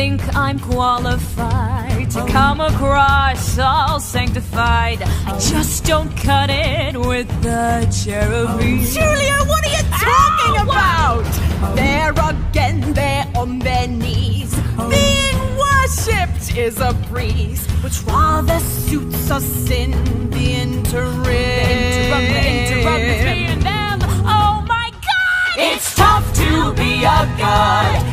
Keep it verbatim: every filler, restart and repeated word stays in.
think I'm qualified to come across all sanctified. I just don't cut it with the cherubim. Julia, what are you talking oh, about? Oh. There again, they're on their knees. Being worshipped is a breeze, which rather suits us in the interim. The interim, the interim, it's me and them. Oh my God! It's tough to be a god.